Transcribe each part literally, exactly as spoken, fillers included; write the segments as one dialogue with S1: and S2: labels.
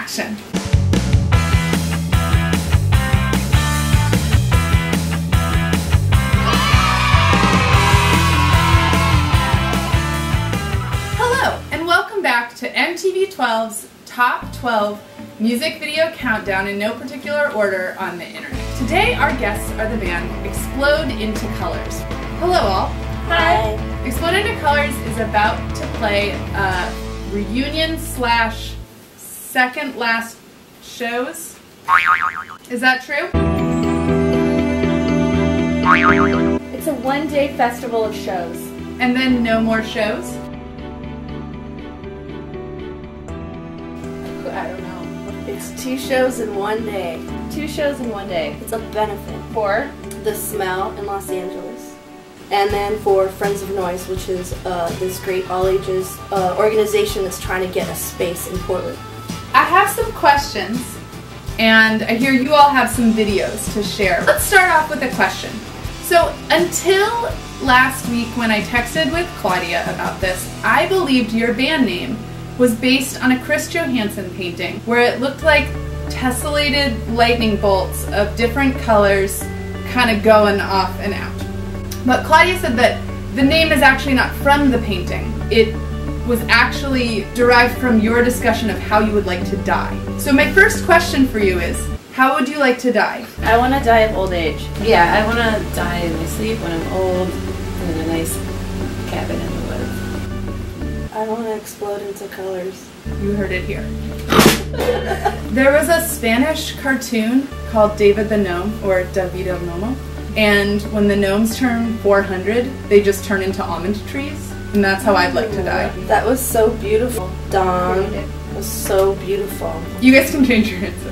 S1: action. Hello, and welcome back to M T V twelve's Top twelve Music Video Countdown in no particular order on the internet. Today our guests are the band Explode Into Colors. Hello all.
S2: Hi.
S1: Explode Into Colors is about to play a reunion slash second last shows. Is that true?
S2: It's a one-day festival of shows.
S1: And then no more shows?
S2: I don't know.
S3: It's two shows in one day.
S2: Two shows in one day.
S3: It's a benefit
S2: For
S3: the Smell in Los Angeles. And then for Friends of Noise, which is uh, this great all-ages uh, organization that's trying to get a space in Portland.
S1: I have some questions, and I hear you all have some videos to share. Let's start off with a question. So until last week when I texted with Claudia about this, I believed your band name was based on a Chris Johansson painting where it looked like tessellated lightning bolts of different colors kind of going off and out. But Claudia said that the name is actually not from the painting. It was actually derived from your discussion of how you would like to die. So my first question for you is, how would you like to die?
S2: I want to die of old age.
S4: Yeah, I want to die in my sleep when I'm old and in a nice cabin in the woods.
S3: I want to explode into colors.
S1: You heard it here. There was a Spanish cartoon called David the Gnome, or David el Gnomo, and when the gnomes turn four hundred, they just turn into almond trees, and that's how I'd like to die.
S3: That was so beautiful. Dawn, it was so beautiful.
S1: You guys can change your answer.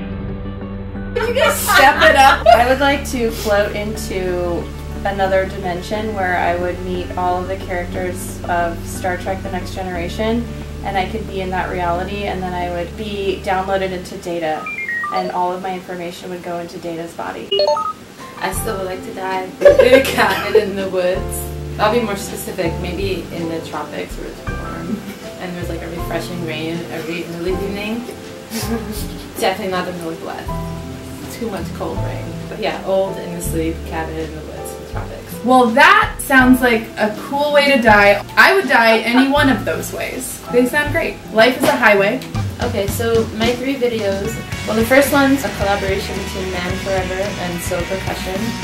S3: You guys step it up.
S2: I would like to float into another dimension where I would meet all of the characters of Star Trek The Next Generation, and I could be in that reality, and then I would be downloaded into Data, and all of my information would go into Data's body.
S4: I still would like to die in a cabin in the woods. I'll be more specific, maybe in the tropics where it's warm and there's like a refreshing rain every early evening. Definitely not the Northwest. Too much cold rain. But yeah, old in the sleep, cabin in the woods, tropics.
S1: Well, that sounds like a cool way to die. I would die any one of those ways. They sound great. Life is a highway.
S4: Okay, so my three videos. Well, the first one's a collaboration between Man Forever and So Percussion.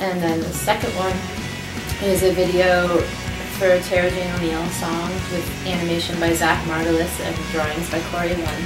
S4: And then the second one is a video for a Tara Jane O'Neill song with animation by Zach Margulis and drawings by Corey Lund.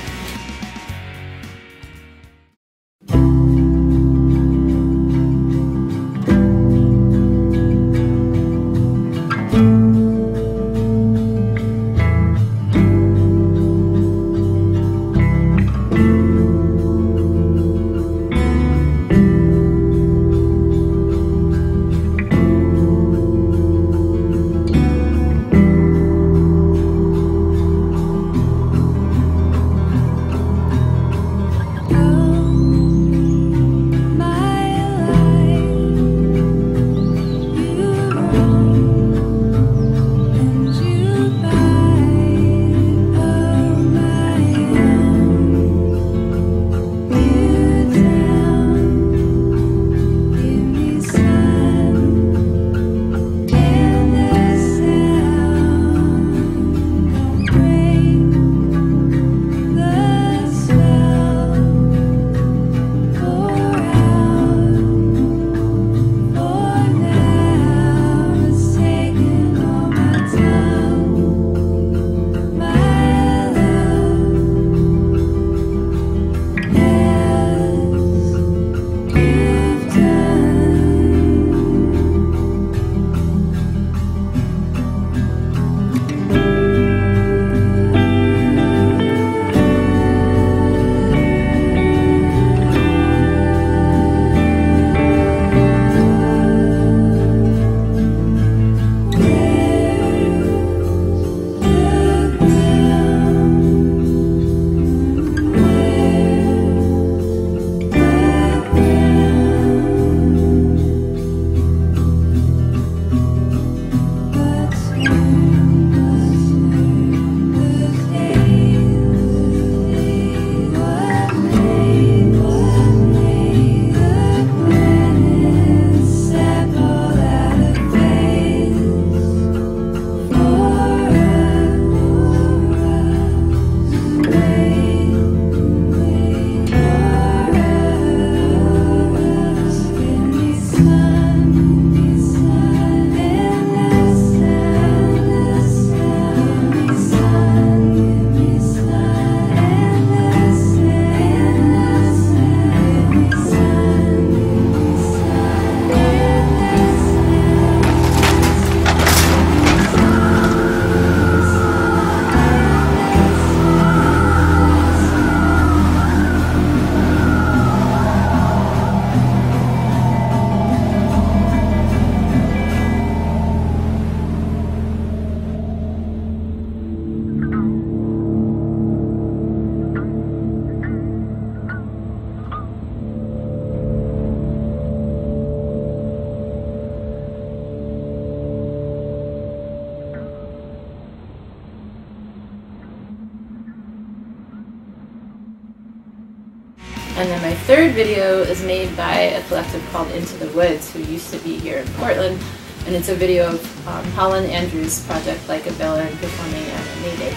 S4: And then my third video is made by a collective called Into the Woods, who used to be here in Portland. And it's a video of um, Holland Andrews' project Like a Villain performing at a May Day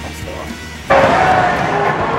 S4: festival.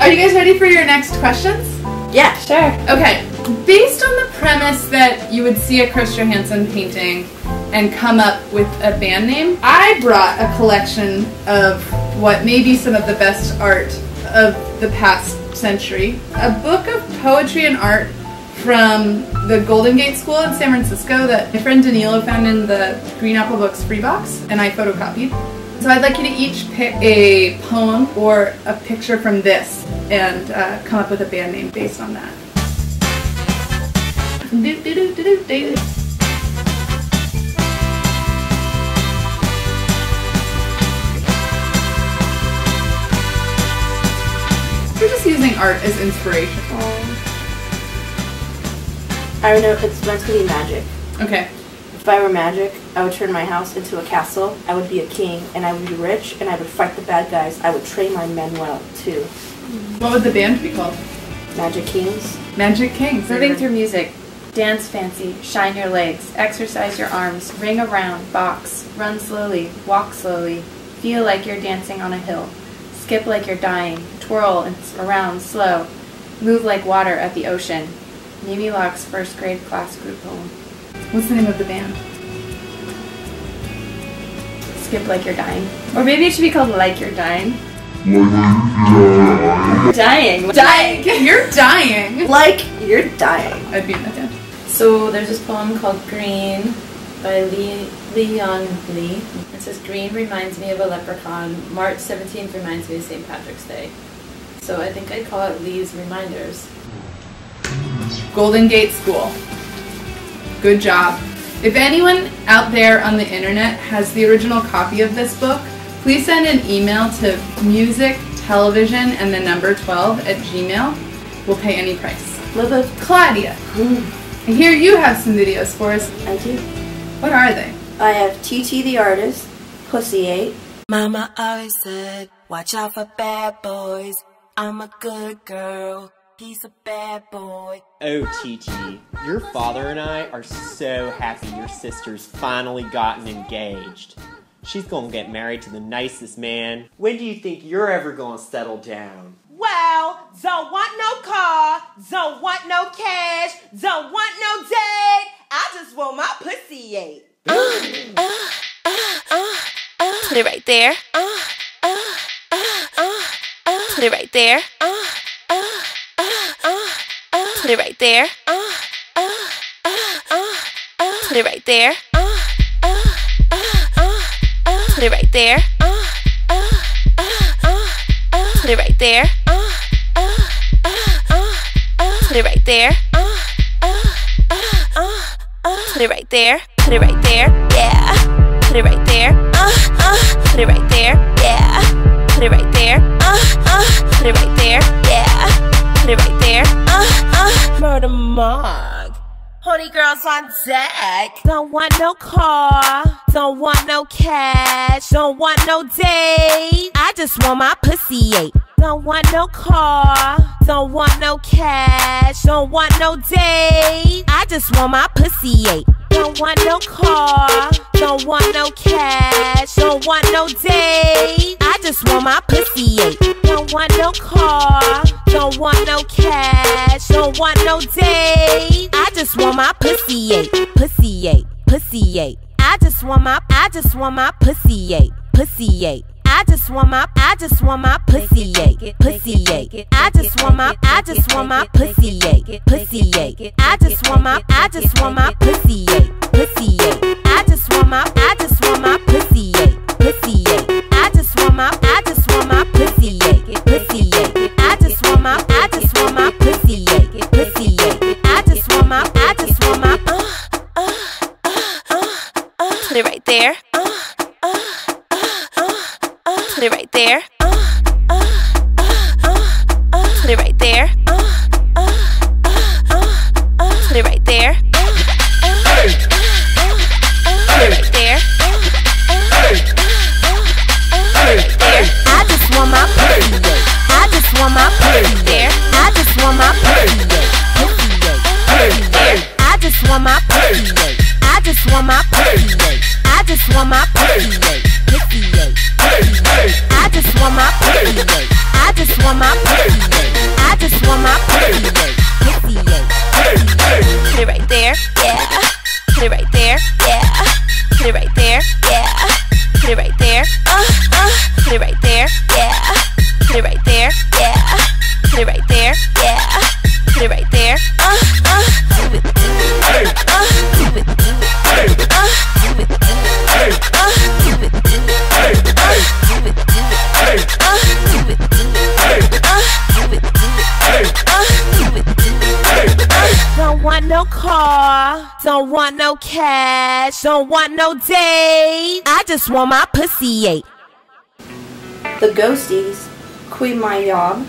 S1: Are you guys ready for your next questions?
S3: Yeah.
S2: Sure.
S1: Okay. Based on the premise that you would see a Chris Johansson painting and come up with a band name, I brought a collection of what may be some of the best art of the past century. A book of poetry and art from the Golden Gate School in San Francisco that my friend Danilo found in the Green Apple Books free box, and I photocopied. So I'd like you to each pick a poem or a picture from this and uh, come up with a band name based on that. Do, do, do, do, do, do. We're just using art as inspiration.
S3: Um, I know it's meant to be magic.
S1: Okay.
S3: If I were magic, I would turn my house into a castle. I would be a king, and I would be rich, and I would fight the bad guys. I would train my men well too.
S1: What would the band be called?
S3: Magic Kings.
S1: Magic Kings.
S2: Moving through music. Dance fancy, shine your legs, exercise your arms, ring around, box, run slowly, walk slowly, feel like you're dancing on a hill, skip like you're dying, twirl and around slow, move like water at the ocean. Mimi Locke's first grade class group poem.
S1: What's the name of the band?
S2: Skip like you're dying. Or maybe it should be called Like You're Dying. Dying.
S1: Dying. You're dying.
S3: Like you're dying.
S1: I'd be in that band.
S4: So there's this poem called Green by Lee, Leon Lee. It says, green reminds me of a leprechaun. March seventeenth reminds me of Saint Patrick's Day. So I think I'd call it Lee's Reminders.
S1: Golden Gate School. Good job. If anyone out there on the internet has the original copy of this book, please send an email to music television and the number twelve at gmail. We'll pay any price.
S3: Love it.
S1: Claudia, I hear you have some videos for us.
S3: I do.
S1: What are they?
S3: I have T T the artist, Pussy eight.
S5: Mama always said, watch out for bad boys. I'm a good girl. He's a bad boy.
S6: Oh, T T, your father and I are so happy your sister's finally gotten engaged. She's gonna get married to the nicest man. When do you think you're ever gonna settle down?
S5: Well, don't want no car, don't want no cash, don't want no date. I just want my pussy ate.
S7: Uh, uh, uh, uh, uh, put it right there. Uh, uh, uh, uh, uh, put it right there. Uh, uh, uh, uh, uh, put it right there. Uh, uh, uh, uh, uh, put it right there. Uh, uh, uh, uh, uh, put it right there. Uh, uh, uh, uh, uh, put it right there. Uh, uh, uh, uh, uh, put it right there. Uh, uh, uh, uh, uh, put it right there. Put it right there. Yeah. Put it right there. Uh, uh, put it right there. Yeah. Put it right there. Uh, uh, put it right there. Yeah. Put it right there. Uh, uh.
S5: Murder Mug. Honey girls on deck. Don't want no car, don't want no cash, don't want no date. I just want my pussy ate. Don't want no car, don't want no cash, don't want no date. I just want my pussy ate. Don't want no car, don't want no cash, don't want no date. I just want my pussy ate. Don't want no car, don't want no cash, don't want no date. I just want my pussy ate, pussy ate, pussy ate. I just want my, I just want my pussy ate, pussy ate. I just want my, I just want my pussy ate, pussy ate. I just want my, I just want my pussy ate, pussy ate. I just want my, I just want my pussy ate, pussy ate. I just want my, I just want my pussy ate, pussy ate. I just want my, I just want my pussy ate, pussy ate. I just want my, I just want my pussy ate, pussy ate. I just want my, I just want my, uh, uh, uh, uh, uh,
S7: Put it right there. Uh, uh, uh, uh, put it right there. Uh, uh, uh, uh, uh, put it right there. Uh, uh, uh, uh, uh, put it right there. Uh, uh, uh, uh, put it right there. Uh, uh, uh, uh, put it right there.
S5: I just want my pussy ate. I just want my pussy there. I just want my pussy ate. Pussy ate. I just want my pussy ate. I just want my pussy ate. I just want my pussy ate. Pussy ate. I just want my pussy ate. I just want my pussy ate. no car, don't want no cash, don't want no date. I just want my pussy ate.
S3: The Ghosties, Queen My Yob.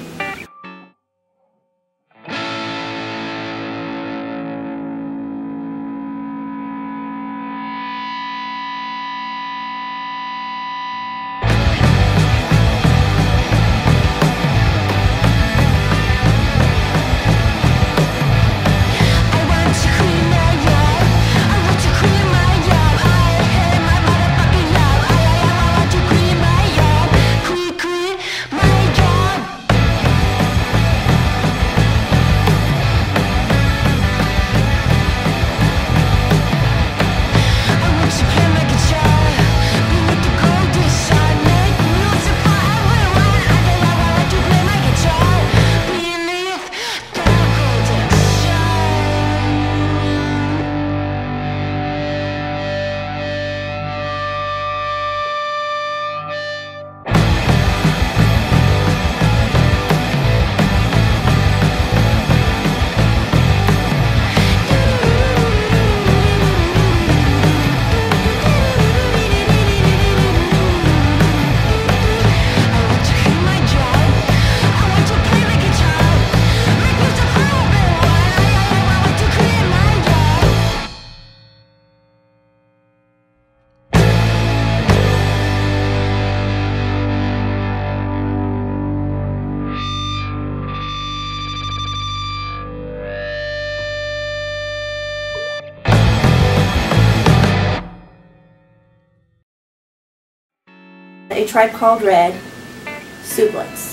S3: A Tribe Called Red, Suplex.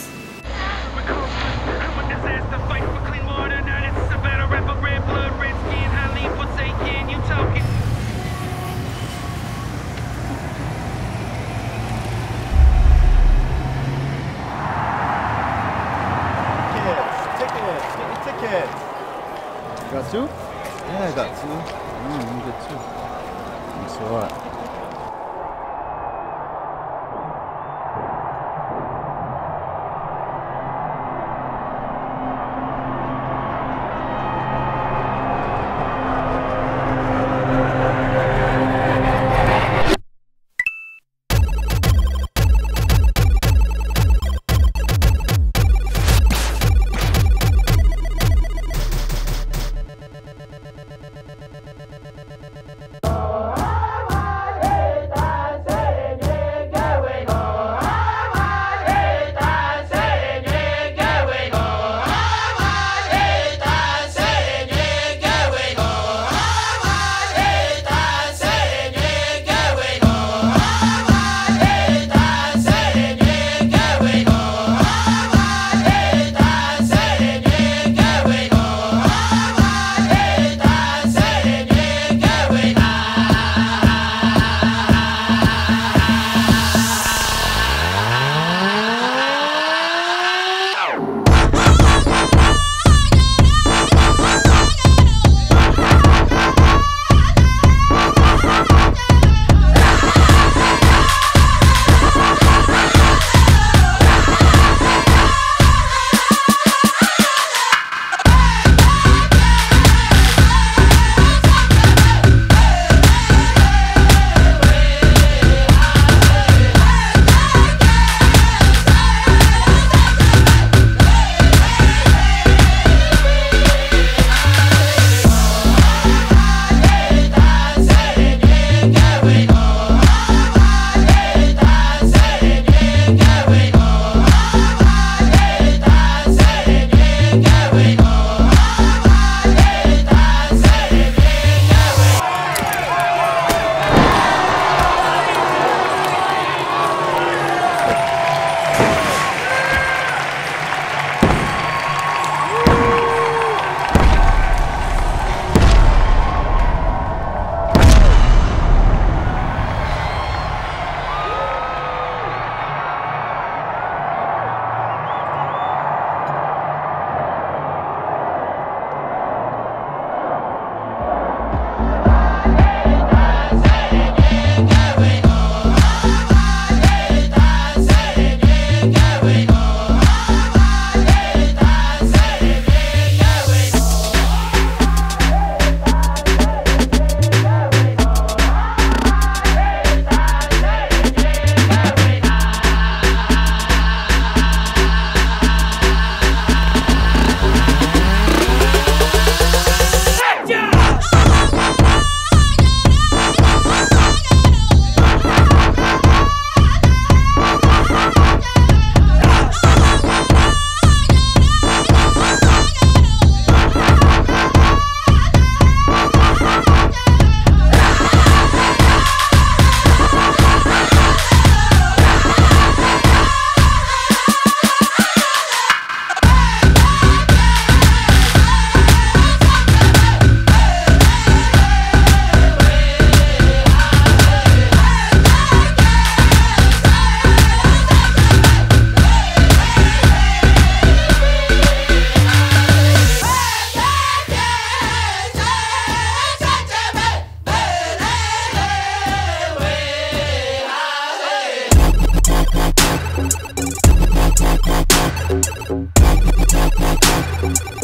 S8: Tickets, get your tickets. Got two? Yeah, I got two. Mm, you get two. Guess what?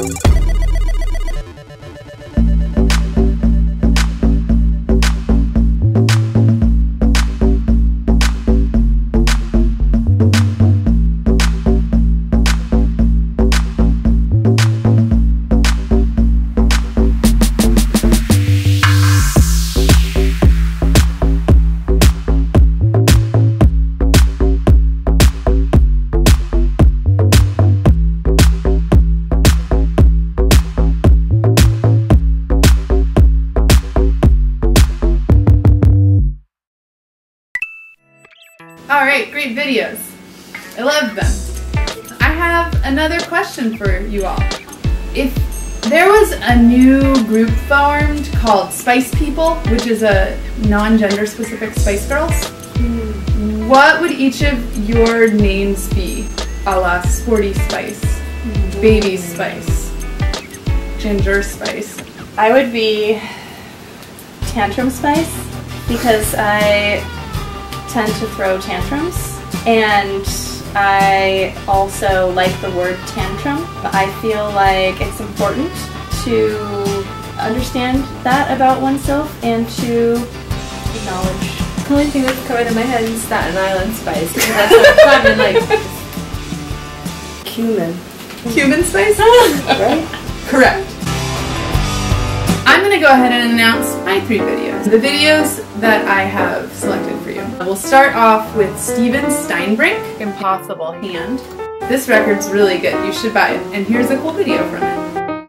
S1: Alright, great videos. I love them. I have another question for you all. If there was a new group formed called Spice People, which is a non-gender specific Spice Girls, mm. what would each of your names be? A la Sporty Spice, mm. Baby Spice, Ginger Spice.
S2: I would be Tantrum Spice because I tend to throw tantrums, and I also like the word tantrum. I feel like it's important to understand that about oneself and to acknowledge.
S4: The only thing that's coming in my head is Staten Island Spice, because that's so fun and like
S3: Cumin.
S1: Cumin Spice?
S3: Right?
S1: Correct. I'm going to go ahead and announce my three videos. The videos that I have selected for you. We'll start off with Steven Steinbrink, Impossible Hand. This record's really good. You should buy it. And here's a cool video from it.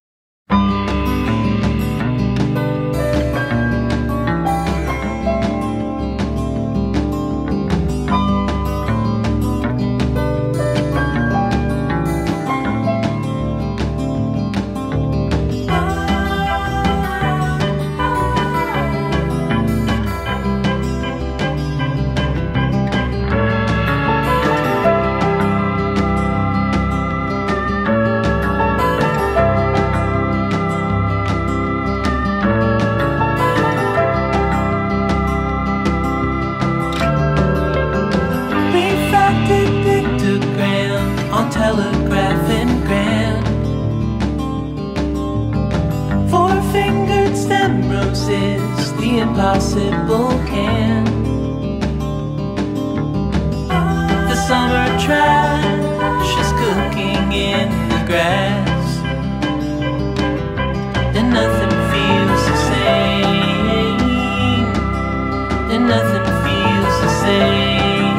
S9: Telegraph and grand, four-fingered stem roses, the impossible hand. The summer trash is cooking in the grass, and nothing feels the same, and nothing feels the same.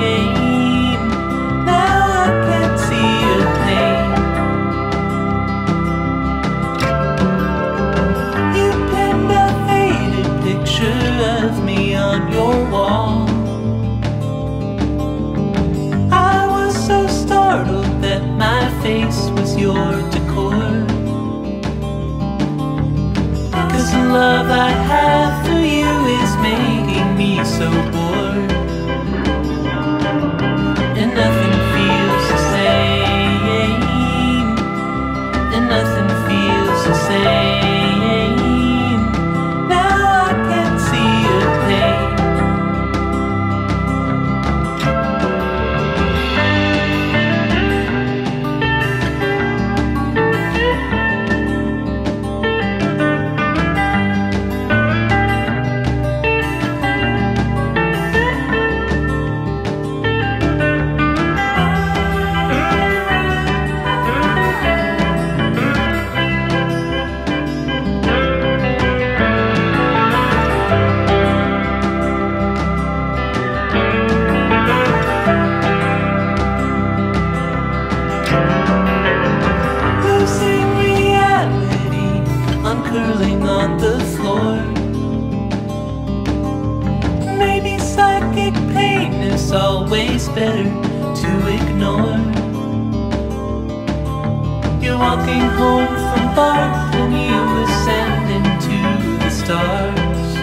S9: Of me on your wall, I was so startled that my face was your decor. Cause the love I have for you is making me so bored, and nothing feels the same, and nothing feels the same. Curling on the floor, maybe psychic pain is always better to ignore. You're walking home from bar and you ascend into the stars,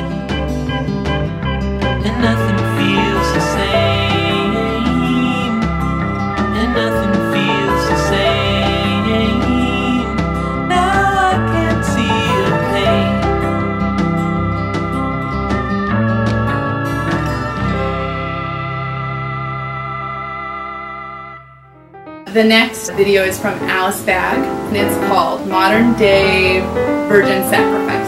S9: and nothing feels the same, and nothing feels the same.
S1: The next video is from Alice Bag, and it's called Modern Day Virgin Sacrifice.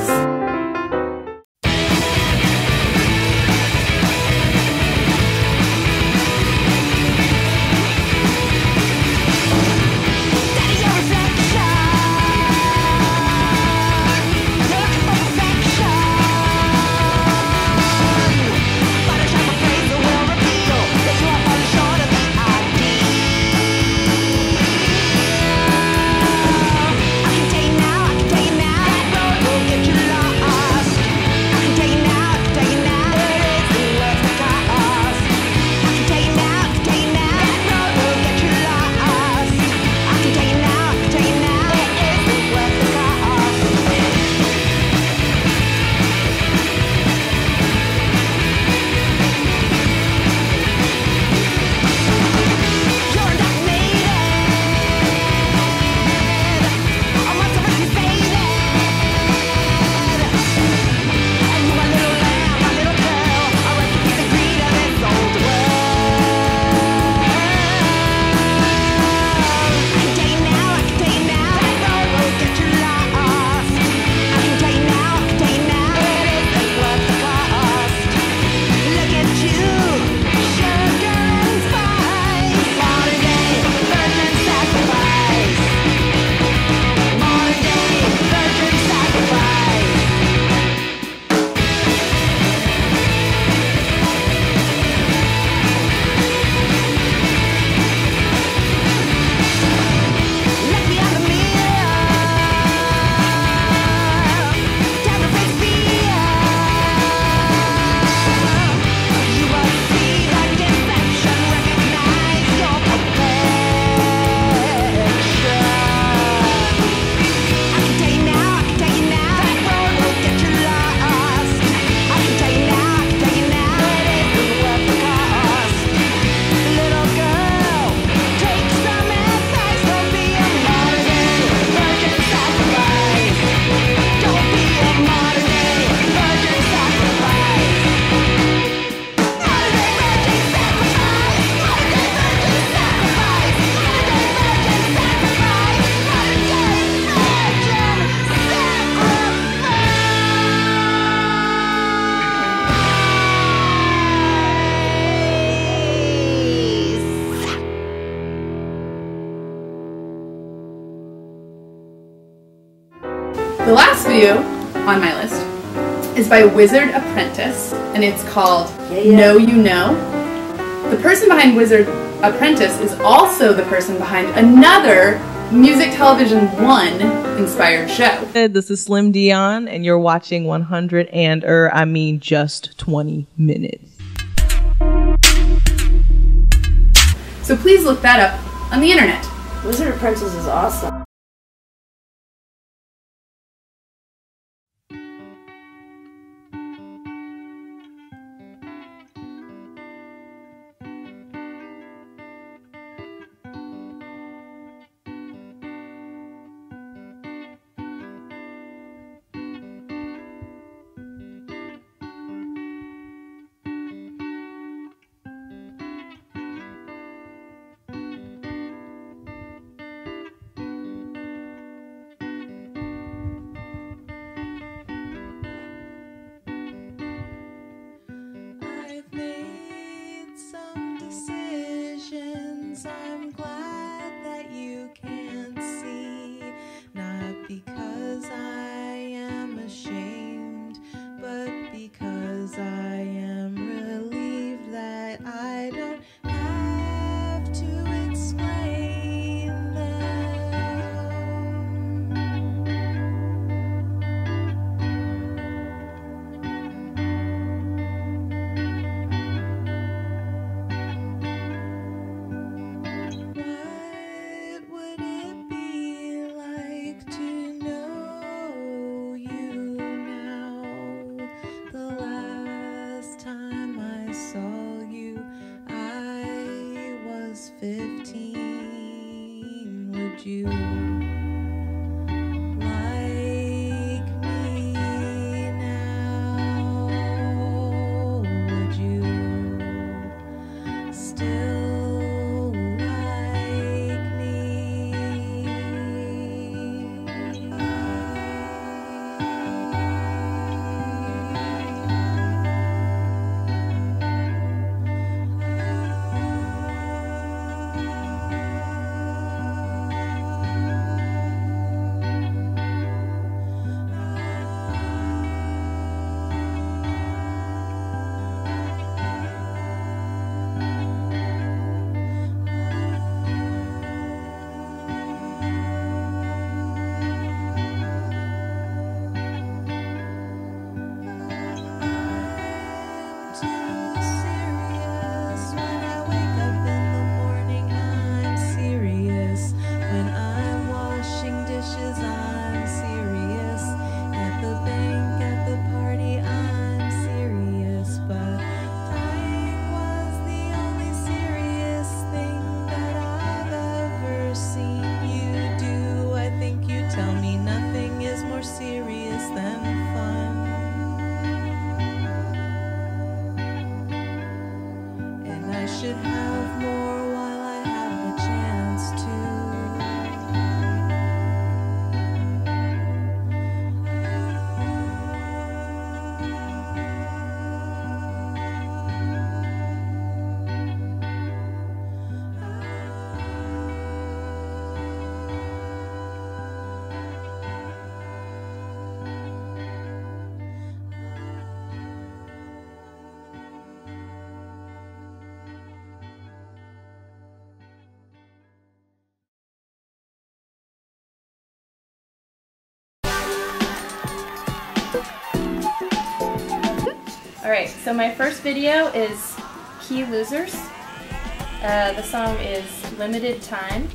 S1: The last video on my list is by Wizard Apprentice, and it's called
S3: yeah, yeah.
S1: Know You Know. The person behind Wizard Apprentice is also the person behind another Music Television one inspired show.
S10: This is Slim Dion, and you're watching one hundred and, er, I mean just twenty minutes.
S1: So please look that up on the internet.
S3: Wizard Apprentice is awesome.
S11: I'm glad that you can see, not because I am ashamed, but because I am relieved that I don't have to explain them. What would it be like to know you now?
S2: Alright, so my first video is Key Losers. Uh, the song is Limited Time.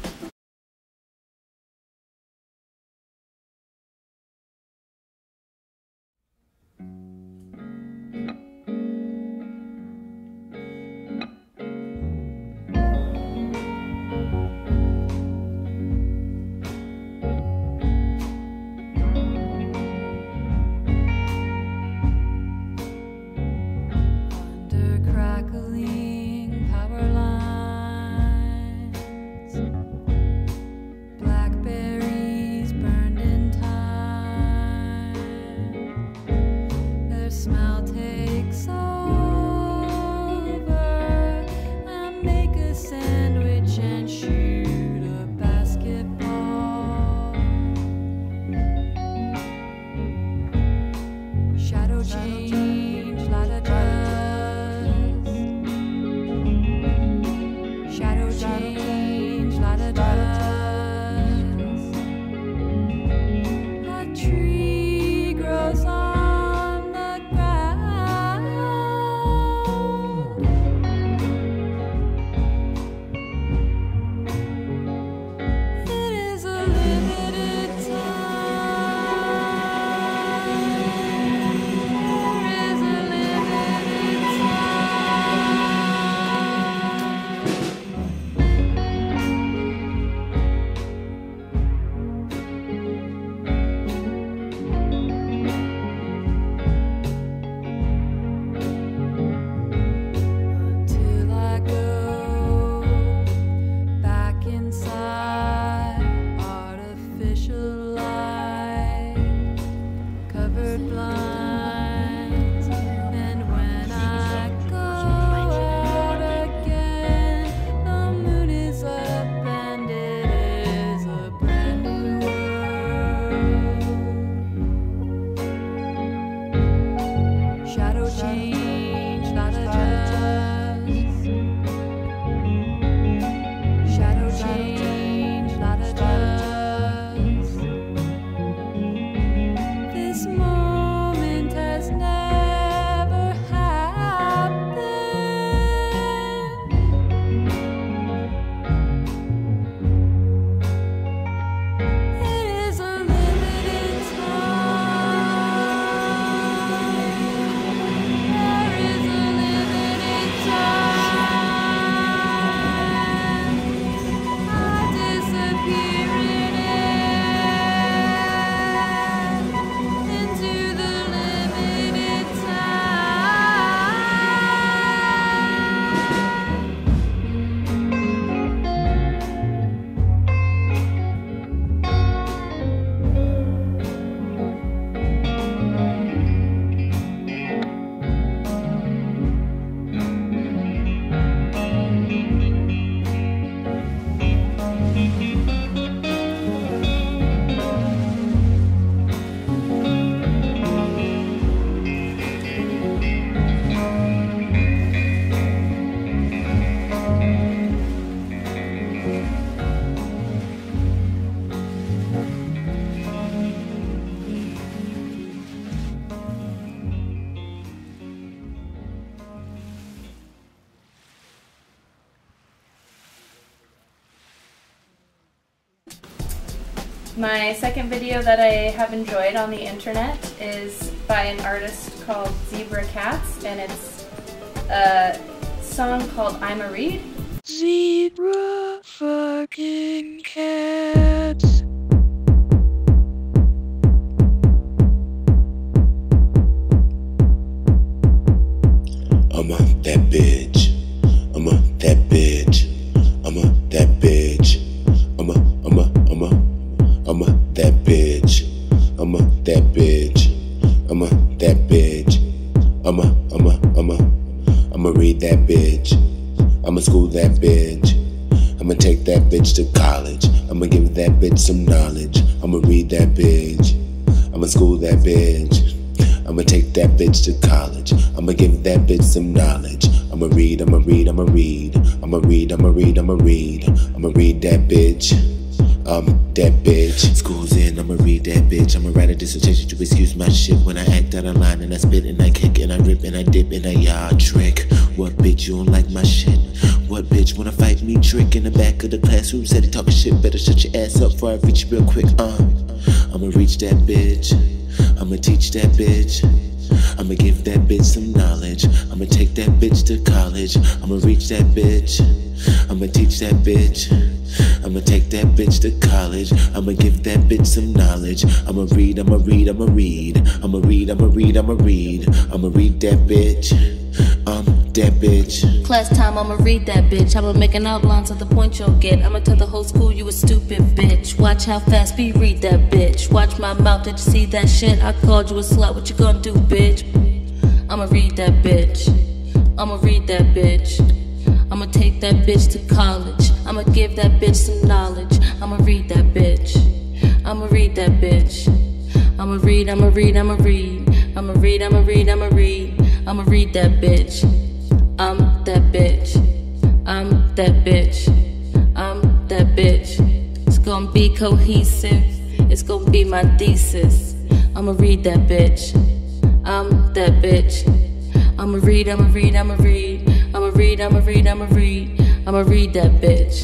S2: My second video that I have enjoyed on the internet is by an artist called Zebra Cats, and it's a song called I'm a Reed.
S12: Zebra fucking cats.
S13: I'm a that bitch. I'm a that bitch. I'm a that bitch. I'm a, I'm a, I'm a, I'm a that bitch. I'm a that bitch. I'm a that bitch. I'm a, I'm a, I'm a, I'ma read that bitch. I'ma school that bitch. I'ma take that bitch to college. I'ma give that bitch some knowledge. I'ma read that bitch. I'ma school that bitch. I'ma take that bitch to college. I'ma give that bitch some knowledge. I'ma read, I'ma read, I'ma read. I'ma read, I'ma read, I'ma read. I'ma read that bitch. Um, that bitch. School's in, I'ma read that bitch. I'ma write a dissertation to excuse my shit when I act out of line and I spit and I kick and I rip and I dip and I yard trick. What bitch you don't like my shit? What bitch wanna fight me? Trick in the back of the classroom, said he talking shit. Better shut your ass up before I reach you real quick. Uh, I'ma reach that bitch. I'ma teach that bitch. I'ma give that bitch some knowledge. I'ma take that bitch to college. I'ma reach that bitch. I'ma teach that bitch. I'ma take that bitch to college. I'ma give that bitch some knowledge. I'ma read, I'ma read, I'ma read. I'ma read, I'ma read, I'ma read. I'ma read that bitch. Um, that bitch.
S14: Class time, I'ma read that bitch. I'ma make an outline to the point you'll get. I'ma tell the whole school you a stupid bitch. Watch how fast we read that bitch. Watch my mouth, did you see that shit? I called you a slut, what you gonna do, bitch? I'ma read that bitch. I'ma read that bitch. I'ma take that bitch to college. I'ma give that bitch some knowledge. I'ma read that bitch. I'ma read that bitch. I'ma read, I'ma read, I'ma read. I'ma read, I'ma read, I'ma read. I'ma read that bitch. I'm that bitch. I'm that bitch. I'm that bitch. It's gonna be cohesive. It's gonna be my thesis. I'ma read that bitch. I'm that bitch. I'ma read, I'ma read, I'ma read. I'ma read, I'ma read, I'ma read. I'ma read that bitch.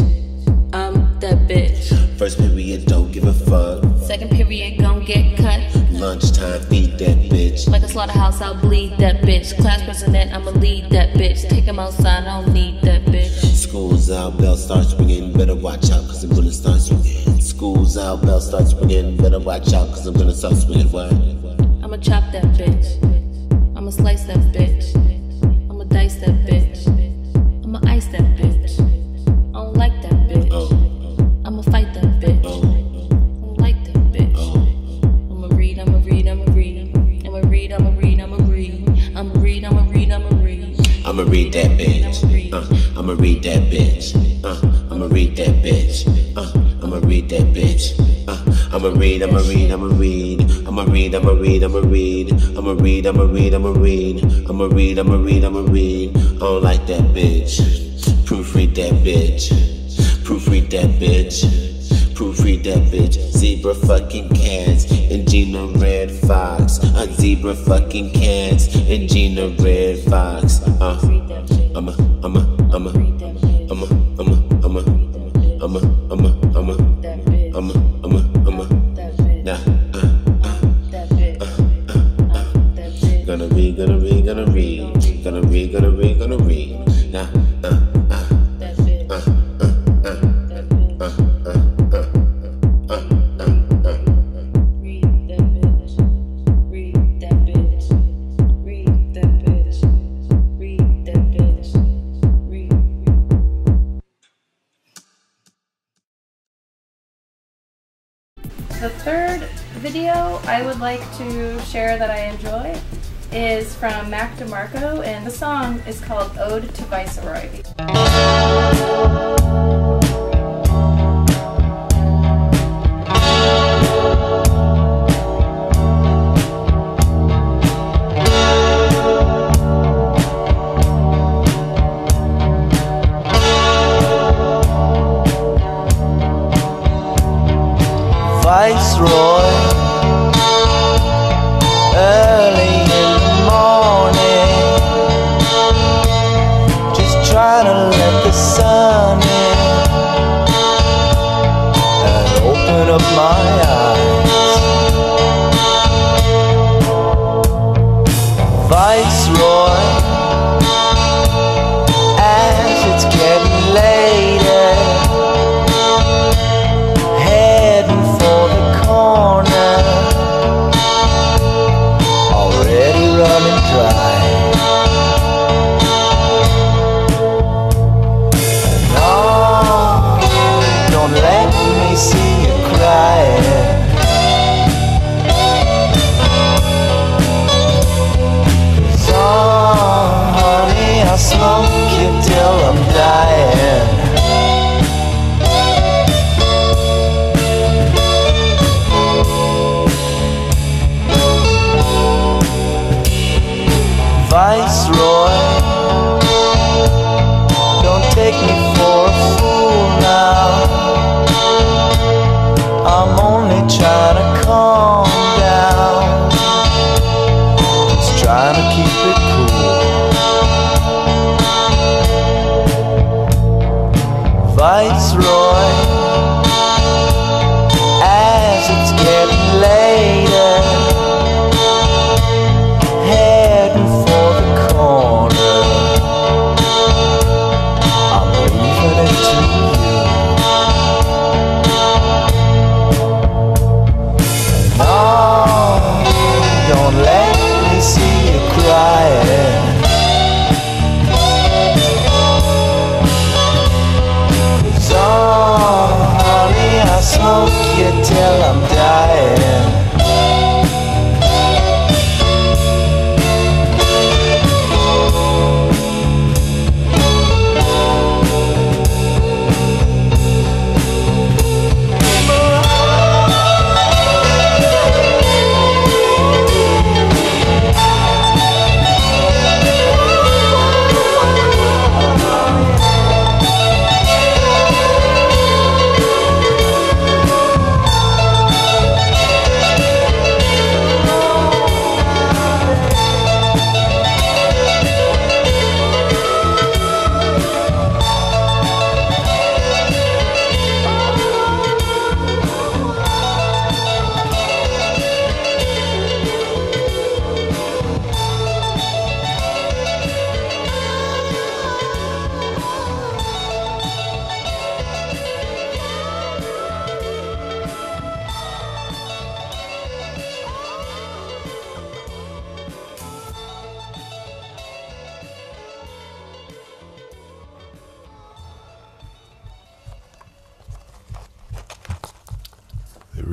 S14: I'm that bitch.
S13: First period, don't give a fuck.
S14: Second period, gon' get cut.
S13: Lunchtime, feed that bitch.
S14: Like a slaughterhouse, I'll bleed that bitch. Class president, I'ma lead that bitch. Take him outside, I don't need that bitch.
S13: School's out, bell starts ringing. Better watch out, cause I'm gonna start swinging. School's out, bell starts ringing. Better watch out, cause I'm gonna start swinging. What?
S14: I'ma chop that bitch. I'ma slice that bitch. I'ma dice that bitch. I'ma ice that bitch. I don't like that bitch.
S13: Oh.
S14: I'ma fight that bitch.
S13: Oh.
S14: I don't like that bitch.
S13: Oh.
S14: I'ma read, I'ma read, I'ma read. I'ma read, I'ma read, I'ma read. I'ma read, I'ma read, I'ma read.
S13: I'ma read that bitch. Uh, I'ma read that bitch. Uh, I'ma read that bitch. Uh, I'ma read that bitch. Uh, I'ma read, I'ma read, I'ma read. I'ma read, I'ma read, I'ma read. I'ma read, I'ma read, I'ma read. I'ma read, I'ma read, I'ma read. I don't like that bitch. Proofread that bitch. Proofread that bitch. Proofread that bitch. Zebra fucking cats and Gina Red Fox. A zebra fucking cats and Gina Red Fox. Uh, I'm a, I'm a, I'm a, I'm a, I'm a, I'm a, I'm a, I'm a, I'm a, I'm a, I'm a, I'm a, nah, uh, uh, uh, uh, uh. Gonna read, gonna read, gonna read, gonna read, gonna read, gonna read, nah, uh.
S2: The third video I would like to share that I enjoy is from Mac DeMarco, and the song is called Ode to Viceroy.
S15: Viceroy, early in the morning, just trying to let the sun in.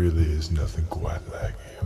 S13: really is nothing quite like him.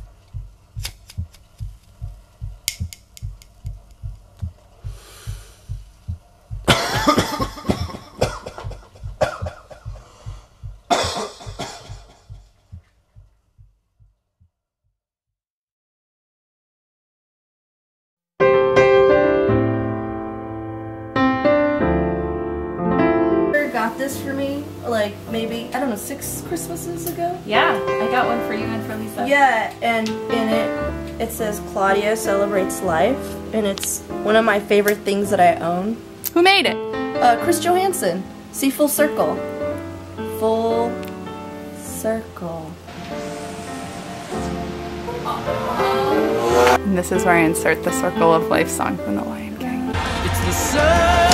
S3: Got this for me like maybe I don't know six Christmases ago.
S2: Yeah, I got one for you and for Lisa.
S3: Yeah, and in it it says Claudia celebrates life, and it's one of my favorite things that I own.
S1: Who made it?
S3: Uh, Chris Johansson. See, full circle. Full circle.
S1: And this is where I insert the Circle of Life song from The Lion King.
S9: It's the sun.